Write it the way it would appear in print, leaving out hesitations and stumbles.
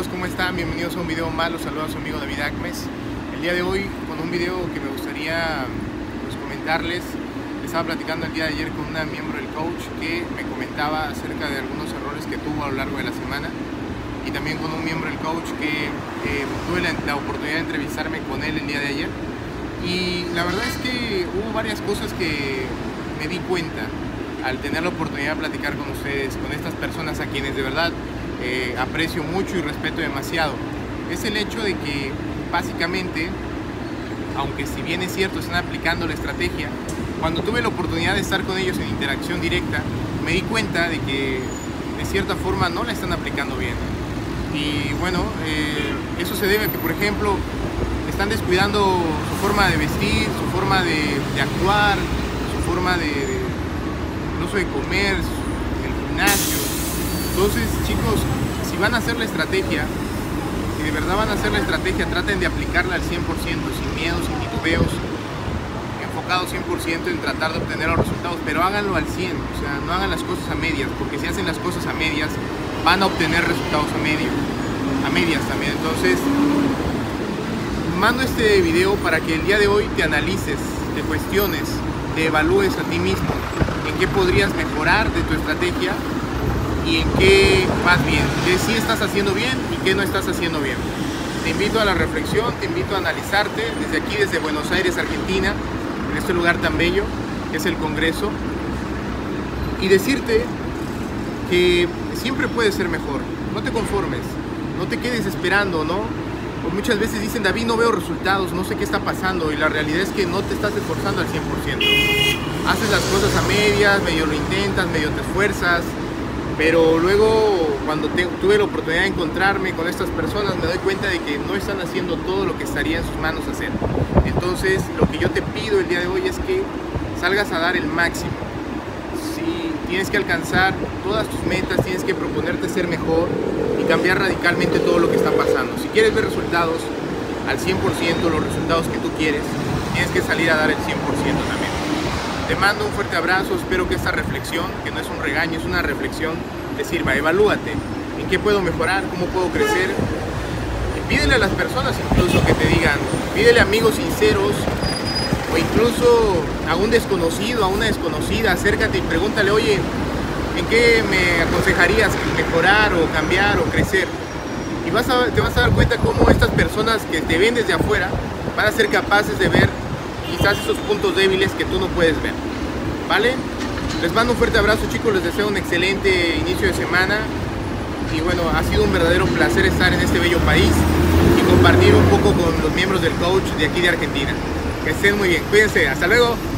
amigos, ¿cómo están? Bienvenidos a un video más, los saluda su amigo David Acmes. El día de hoy con un video que me gustaría comentarles. Estaba platicando el día de ayer con una miembro del coach que me comentaba acerca de algunos errores que tuvo a lo largo de la semana, y también con un miembro del coach que tuve la oportunidad de entrevistarme con él el día de ayer, y la verdad es que hubo varias cosas que me di cuenta al tener la oportunidad de platicar con ustedes, con estas personas a quienes de verdad aprecio mucho y respeto demasiado. Es el hecho de que básicamente, aunque si bien es cierto están aplicando la estrategia, cuando tuve la oportunidad de estar con ellos en interacción directa, me di cuenta de que de cierta forma no la están aplicando bien. Y bueno, eso se debe a que, por ejemplo, están descuidando su forma de vestir, su forma de actuar, su forma incluso de comer, el gimnasio. Entonces, chicos, si van a hacer la estrategia, si de verdad van a hacer la estrategia, traten de aplicarla al 100%, sin miedos, sin titubeos, enfocados 100% en tratar de obtener los resultados, pero háganlo al 100, o sea, no hagan las cosas a medias, porque si hacen las cosas a medias, van a obtener resultados a medias también. Entonces, mando este video para que el día de hoy te analices, te cuestiones, te evalúes a ti mismo, en qué podrías mejorar de tu estrategia y en qué vas bien, qué sí estás haciendo bien y qué no estás haciendo bien. Te invito a la reflexión, te invito a analizarte desde aquí, desde Buenos Aires, Argentina, en este lugar tan bello que es el Congreso, y decirte que siempre puedes ser mejor. No te conformes, no te quedes esperando, ¿no? O muchas veces dicen: David, no veo resultados, no sé qué está pasando, y la realidad es que no te estás esforzando al 100%. Haces las cosas a medias, medio lo intentas, medio te esfuerzas, pero luego cuando tuve la oportunidad de encontrarme con estas personas, me doy cuenta de que no están haciendo todo lo que estaría en sus manos hacer. Entonces, lo que yo te pido el día de hoy es que salgas a dar el máximo. Si tienes que alcanzar todas tus metas, tienes que proponerte ser mejor y cambiar radicalmente todo lo que está pasando. Si quieres ver resultados al 100%, los resultados que tú quieres, tienes que salir a dar el 100% también. Te mando un fuerte abrazo, espero que esta reflexión, que no es un regaño, es una reflexión, te sirva. Evalúate, en qué puedo mejorar, cómo puedo crecer. Y pídele a las personas incluso que te digan, pídele a amigos sinceros, o incluso a un desconocido, a una desconocida, acércate y pregúntale: oye, ¿en qué me aconsejarías mejorar o cambiar o crecer? Y te vas a dar cuenta cómo estas personas que te ven desde afuera van a ser capaces de ver quizás esos puntos débiles que tú no puedes ver, ¿vale? Les mando un fuerte abrazo, chicos, les deseo un excelente inicio de semana, y bueno, ha sido un verdadero placer estar en este bello país y compartir un poco con los miembros del coach de aquí de Argentina. Que estén muy bien, cuídense, hasta luego.